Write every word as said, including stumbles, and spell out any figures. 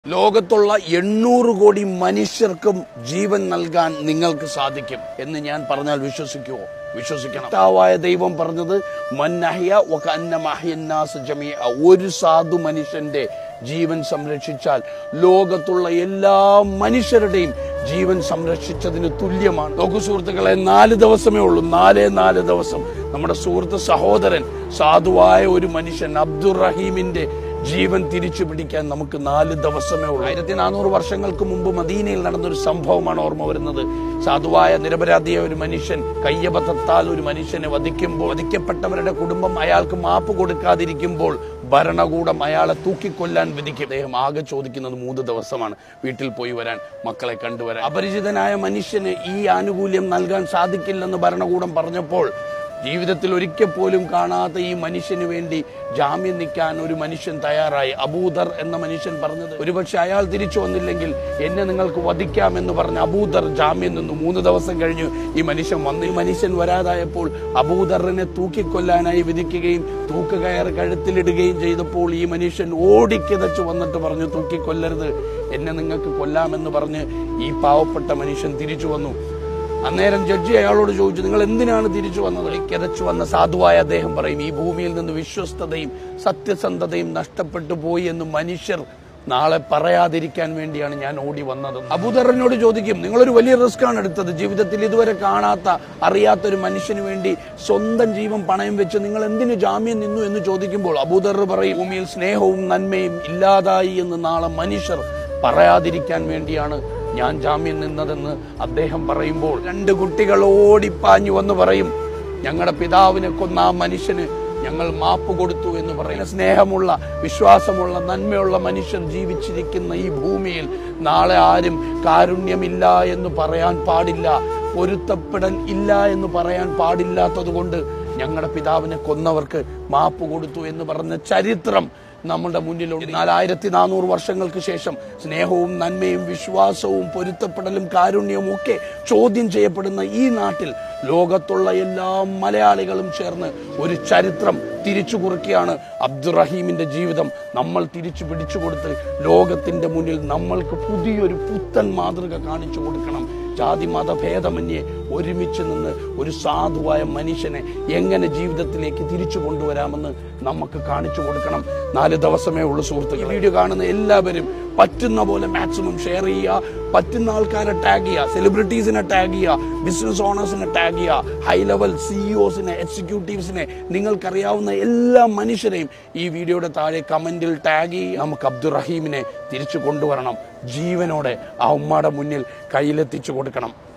ലോകത്തുള്ള എണ്ണൂറ് കോടി മനുഷ്യർക്കും ജീവൻ നൽകാൻ നിങ്ങൾക്ക് സാധിക്കും എന്ന് ഞാൻ പറഞ്ഞാൽ വിശ്വസിക്കുമോ? വിശ്വസിക്കണം. കർത്താവായ ദൈവം പറഞ്ഞത് മന്നഹ്യ വകഅന്നമ അഹ്യന്നാസ് ജമീഅ, ഒരു സാധു മനുഷ്യന്റെ ജീവൻ സംരക്ഷിച്ചാൽ ലോകത്തുള്ള എല്ലാ മനുഷ്യരുടെയും ജീവൻ സംരക്ഷിച്ചതിന് തുല്യമാണ്. നോക്കൂ സുഹൃത്തുക്കളെ, നാല് ദിവസമേ ഉള്ളൂ, നാലേ നാല് ദിവസം നമ്മുടെ സുഹൃത്ത് സഹോദരൻ സാധുവായ ഒരു മനുഷ്യൻ അബ്ദുറഹീമിന്റെ ജീവൻ തിരിച്ചു പിടിക്കാൻ നമുക്ക് നാല് ദിവസമേ ഉള്ളൂ. ആയിരത്തി നാനൂറ് വർഷങ്ങൾക്ക് മുമ്പ് മദീനയിൽ നടന്നൊരു സംഭവമാണ് ഓർമ്മ വരുന്നത്. സാധുവായ നിരപരാധിയായ ഒരു മനുഷ്യൻ കയ്യബദ്ധത്താൽ ഒരു മനുഷ്യനെ വധിക്കുമ്പോൾ വധിക്കപ്പെട്ടവരുടെ കുടുംബം അയാൾക്ക് മാപ്പ് കൊടുക്കാതിരിക്കുമ്പോൾ ഭരണകൂടം അയാളെ തൂക്കിക്കൊല്ലാൻ വിധിക്കും. അദ്ദേഹം ആകെ ചോദിക്കുന്നത് മൂന്ന് ദിവസമാണ്, വീട്ടിൽ പോയി വരാൻ, മക്കളെ കണ്ടുവരാൻ. അപരിചിതനായ മനുഷ്യന് ഈ ആനുകൂല്യം നൽകാൻ സാധിക്കില്ലെന്ന് ഭരണകൂടം പറഞ്ഞപ്പോൾ ജീവിതത്തിൽ ഒരിക്കൽ പോലും കാണാത്ത ഈ മനുഷ്യന് വേണ്ടി ജാമ്യം നിൽക്കാൻ ഒരു മനുഷ്യൻ തയ്യാറായി. അബൂദർ എന്ന മനുഷ്യൻ പറഞ്ഞത്, ഒരുപക്ഷെ അയാൾ തിരിച്ചു വന്നില്ലെങ്കിൽ എന്നെ നിങ്ങൾക്ക് വധിക്കാം എന്ന് പറഞ്ഞ് അബൂദർ ജാമ്യം നിന്നു. മൂന്ന് ദിവസം കഴിഞ്ഞു ഈ മനുഷ്യൻ വന്നു. ഈ മനുഷ്യൻ വരാതായപ്പോൾ അബൂദറിനെ തൂക്കിക്കൊല്ലാനായി വിധിക്കുകയും തൂക്കുകയർ കഴുത്തിലിടുകയും ചെയ്തപ്പോൾ ഈ മനുഷ്യൻ ഓടിക്കിതച്ചു വന്നിട്ട് പറഞ്ഞു, തൂക്കിക്കൊല്ലരുത്, എന്നെ നിങ്ങൾക്ക് കൊല്ലാമെന്ന് പറഞ്ഞ് ഈ പാവപ്പെട്ട മനുഷ്യൻ തിരിച്ചു വന്നു. അന്നേരം ജഡ്ജി അയാളോട് ചോദിച്ചു, നിങ്ങൾ എന്തിനാണ് തിരിച്ചു വന്നത്? കിതച്ചു വന്ന സാധുവായ അദ്ദേഹം പറയും, ഈ ഭൂമിയിൽ നിന്ന് വിശ്വസ്തതയും സത്യസന്ധതയും നഷ്ടപ്പെട്ടു പോയി എന്ന് മനുഷ്യർ നാളെ പറയാതിരിക്കാൻ വേണ്ടിയാണ് ഞാൻ ഓടി വന്നത്. അബൂദറിനോട് ചോദിക്കും, നിങ്ങളൊരു വലിയ റിസ്ക് ആണ് എടുത്തത്, ജീവിതത്തിൽ ഇതുവരെ കാണാത്ത അറിയാത്തൊരു മനുഷ്യന് വേണ്ടി സ്വന്തം ജീവൻ പണയം വെച്ച് നിങ്ങൾ എന്തിനു ജാമ്യം നിന്നു എന്ന് ചോദിക്കുമ്പോൾ അബൂദർ പറയും, ഭൂമിയിൽ സ്നേഹവും നന്മയും ഇല്ലാതായി എന്ന് നാളെ മനുഷ്യർ പറയാതിരിക്കാൻ വേണ്ടിയാണ് ഞാൻ ജാമ്യം നിന്നതെന്ന് അദ്ദേഹം പറയുമ്പോൾ രണ്ട് കുട്ടികൾ ഓടിപ്പാഞ്ഞു വന്ന് പറയും, ഞങ്ങളുടെ പിതാവിനെ കൊന്ന ആ മനുഷ്യന് ഞങ്ങൾ മാപ്പ് കൊടുത്തു എന്ന് പറയുന്ന സ്നേഹമുള്ള വിശ്വാസമുള്ള നന്മയുള്ള മനുഷ്യർ ജീവിച്ചിരിക്കുന്ന ഈ ഭൂമിയിൽ നാളെ ആരും കാരുണ്യമില്ല എന്ന് പറയാൻ പാടില്ല, പൊരുത്തപ്പെടൽ ഇല്ല എന്ന് പറയാൻ പാടില്ലാത്തത് കൊണ്ട് ഞങ്ങളുടെ പിതാവിനെ കൊന്നവർക്ക് മാപ്പ് കൊടുത്തു എന്ന് പറഞ്ഞ ചരിത്രം നമ്മുടെ മുന്നിലുണ്ട്. നാലായിരത്തി നാനൂറ് വർഷങ്ങൾക്ക് ശേഷം സ്നേഹവും നന്മയും വിശ്വാസവും പൊരുത്തപ്പെടലും കാരുണ്യവും ഒക്കെ ചോദ്യം ചെയ്യപ്പെടുന്ന ഈ നാട്ടിൽ ലോകത്തുള്ള എല്ലാ മലയാളികളും ചേർന്ന് ഒരു ചരിത്രം തിരിച്ചു കുറിക്കുകയാണ്. അബ്ദുറഹീമിന്റെ ജീവിതം നമ്മൾ തിരിച്ചു പിടിച്ചു കൊടുത്ത് ലോകത്തിന്റെ മുന്നിൽ നമ്മൾക്ക് പുതിയൊരു പുത്തൻ മാതൃക കാണിച്ചു കൊടുക്കണം. ജാതി മത ഭേദമന്യേ ഒരുമിച്ച് നിന്ന് ഒരു സാധുവായ മനുഷ്യനെ എങ്ങനെ ജീവിതത്തിലേക്ക് തിരിച്ചു കൊണ്ടുവരാമെന്ന് നമുക്ക് കാണിച്ചു കൊടുക്കണം. നാല് ദിവസമേ ഉള്ളൂ സുഹൃത്തുക്കൾ. വീഡിയോ കാണുന്ന എല്ലാവരും പറ്റുന്ന പോലെ മാക്സിമം ഷെയർ ചെയ്യുക, പറ്റുന്ന ആൾക്കാരെ ടാഗ് ചെയ്യുക, സെലിബ്രിറ്റീസിനെ ടാഗ് ചെയ്യുക, ബിസിനസ് ഓണേഴ്സിനെ ടാഗ് ചെയ്യുക, ഹൈ ലെവൽ സിഇഒസിനെ, എക്സിക്യൂട്ടീവ്സിനെ, നിങ്ങൾക്കറിയാവുന്ന എല്ലാ മനുഷ്യരെയും ഈ വീഡിയോയുടെ താഴെ കമന്റിൽ ടാഗ് ചെയ്യുക. നമുക്ക് അബ്ദുറഹീമിനെ തിരിച്ചു കൊണ്ടുവരണം, ജീവനോടെ ആ ഉമ്മയുടെ മുന്നിൽ കയ്യിലെത്തിച്ചു കൊടുക്കണം.